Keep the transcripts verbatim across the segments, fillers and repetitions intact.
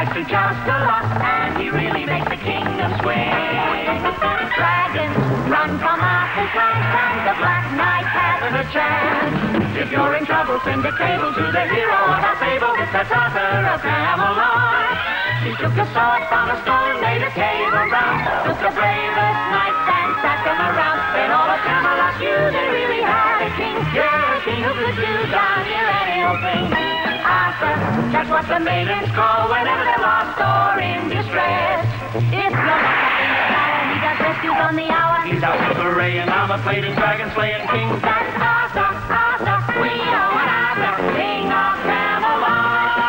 likes to just a lot, and he really makes the kingdom swing. Dragons run from Arthur's land, and the Black Knight hasn't a chance. If you're in trouble, send a cable to the hero of our fable. That's Arthur of Camelot. He took a sword from a stone, made a cave around, took the bravest knights and sat them around. Then all of Camelot knew they really had a king. Yeah, a king who could do down near any old thing. Arthur, that's what the maidens call whenever they're lost or in distress. If you're locked up in the tower, he does rescues on the hour. He's out of array and armor plated, dragon slaying kings. That's Arthur, Arthur, we know an Arthur, king of Camelot.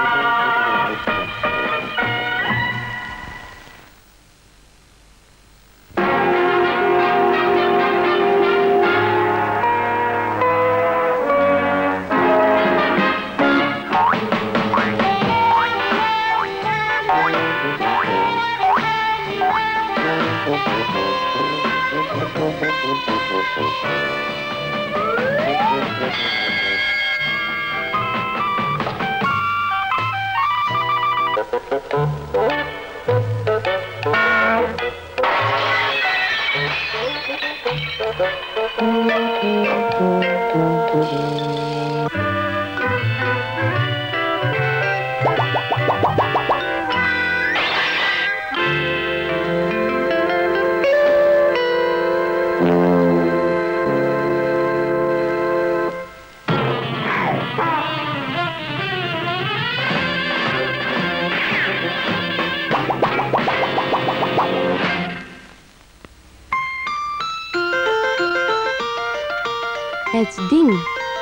Het ding.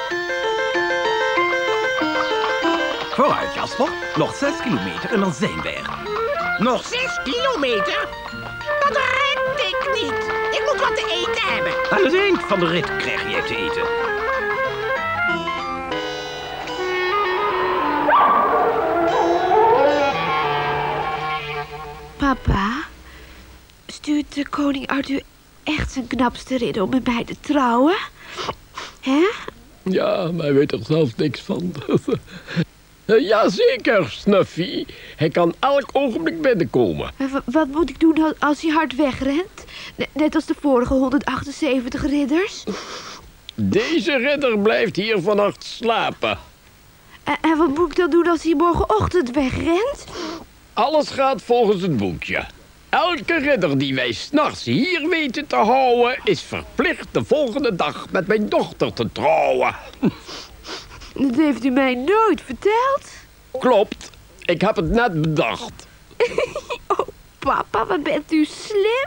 Vooruit, Jasper. Nog zes kilometer en dan zijn we er. Nog zes kilometer? Dat red ik niet. Ik moet wat te eten hebben. Aan het eind van de rit krijg jij te eten. Papa, stuurt de koning Arthur echt zijn knapste ridder om met mij te trouwen? Hè? Ja, maar hij weet er zelf niks van. Jazeker, Snuffy. Hij kan elk ogenblik binnenkomen. W- wat moet ik doen als hij hard wegrent? Net als de vorige honderdachtenzeventig ridders? Deze ridder blijft hier vannacht slapen. En, en wat moet ik dan doen als hij morgenochtend wegrent? Alles gaat volgens het boekje. Elke ridder die wij 's nachts hier weten te houden, is verplicht de volgende dag met mijn dochter te trouwen. Dat heeft u mij nooit verteld. Klopt, ik heb het net bedacht. Oh, papa, wat bent u slim.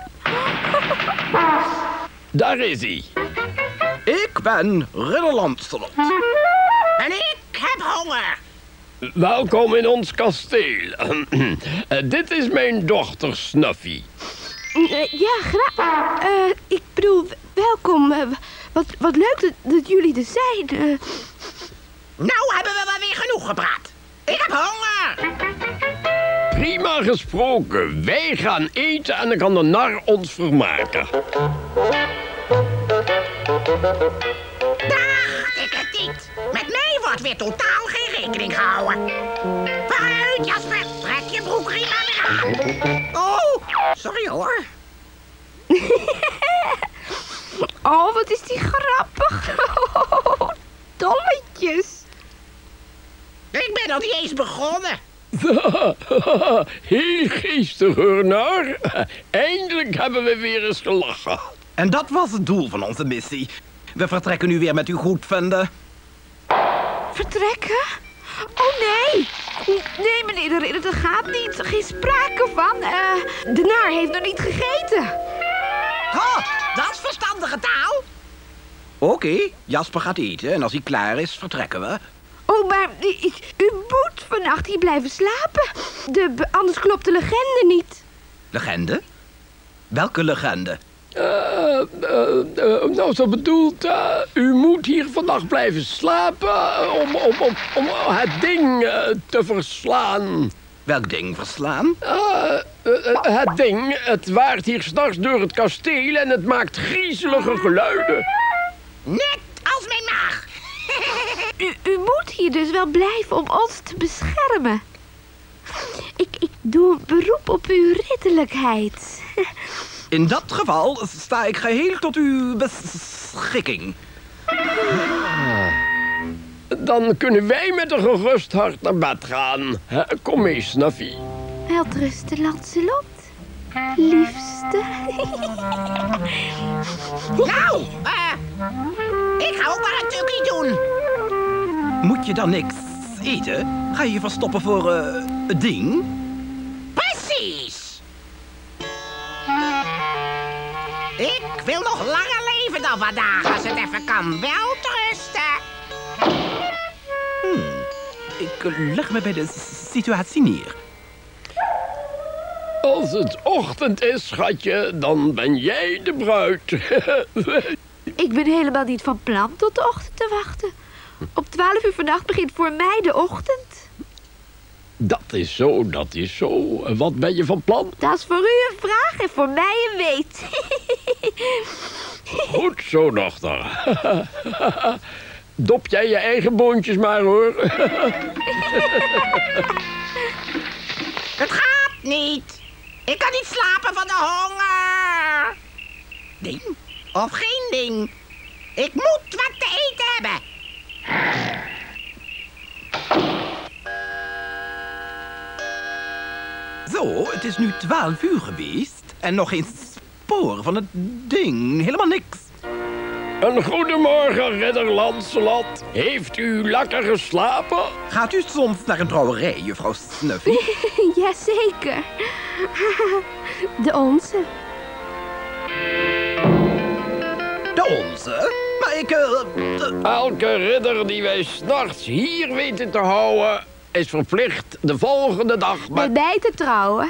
Daar is hij. Ik ben Ridder Lancelot. En ik heb honger. Welkom in ons kasteel. Uh, dit is mijn dochter Snuffy. Uh, ja, graag. Uh, ik bedoel, welkom. Uh, wat, wat leuk dat, dat jullie er zijn. Uh... Nou hebben we wel weer genoeg gepraat. Ik heb honger. Prima gesproken. Wij gaan eten en dan kan de nar ons vermaken. Dacht ik het niet. Met mij wordt weer totaal geen rekening gehouden. Vooruit, Jasper. Trek je broekriem aan weer aan. Oh, sorry hoor. Oh, wat is die grappig. Oh, dommetjes. Ik ben nog niet eens begonnen. Heel geestig hoor, nar. Eindelijk hebben we weer eens gelachen. En dat was het doel van onze missie. We vertrekken nu weer met u goedvinden. Vertrekken? Oh nee. Nee, meneer de ridder, dat gaat niet. Geen sprake van. Uh, de naar heeft nog niet gegeten. Oh, dat is verstandige taal. Oké, okay, Jasper gaat eten en als hij klaar is, vertrekken we. Oh, maar u, u moet vannacht hier blijven slapen. De, anders klopt de legende niet. Legende? Welke legende? Uh, uh, uh, nou, zo bedoeld, uh, u moet hier vannacht blijven slapen om, om, om, om het ding uh, te verslaan. Welk ding verslaan? Uh, uh, uh, het ding, het waart hier 's nachts door het kasteel en het maakt griezelige geluiden. Net als mijn maag. U, u moet hier dus wel blijven om ons te beschermen. Ik, ik doe een beroep op uw ridderlijkheid. In dat geval sta ik geheel tot uw beschikking. Dan kunnen wij met een gerust hart naar bed gaan. Hè, kom mee, Snuffy. Welterusten, Lancelot. Liefste. Nou, eh, ik ga ook maar een tukkie doen. Moet je dan niks eten? Ga je je verstoppen voor eh, het ding? Precies. Ik wil nog langer leven dan vandaag, als het even kan. Welterusten. Ik eh, leg me bij de situatie neer. Als het ochtend is, schatje, dan ben jij de bruid. Ik ben helemaal niet van plan tot de ochtend te wachten. Op twaalf uur vannacht begint voor mij de ochtend. Dat is zo, dat is zo. Wat ben je van plan? Dat is voor u een vraag en voor mij een weet. Goed zo, dochter. Dop jij je eigen boontjes maar, hoor. Het gaat niet. Ik kan niet slapen van de honger. Ding of geen ding. Ik moet wat te eten hebben. Zo, het is nu twaalf uur geweest en nog geen spoor van het ding. Helemaal niks. Een goedemorgen, ridder Lancelot. Heeft u lekker geslapen? Gaat u soms naar een trouwerij, juffrouw Snuffy? Jazeker. De onze. De onze? Maar ik... eh, eh, Elke ridder die wij 's nachts hier weten te houden, is verplicht de volgende dag Met met... mij te trouwen.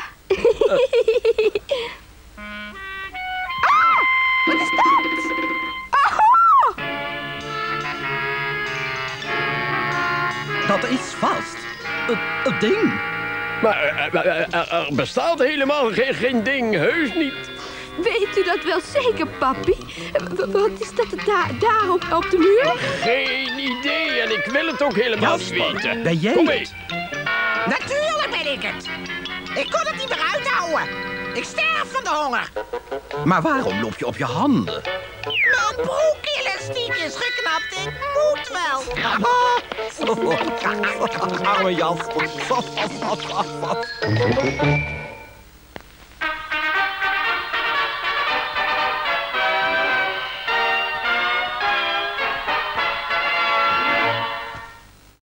Ah, wat is dat? Oh! dat is vast. Het, het ding. Maar eh, eh, eh, er bestaat helemaal geen, geen ding, heus niet. Weet u dat wel zeker, papi? W- Wat is dat daar, daar op, op de muur? Geen idee en ik wil het ook helemaal niet Jasper, weten. ben jij Kom mee. het? Natuurlijk ben ik het. Ik kon het niet meer uithouden. Ik sterf van de honger. Maar waarom loop je op je handen? Mijn broekelastiek is geknapt. Ik moet wel. Arme Jasper.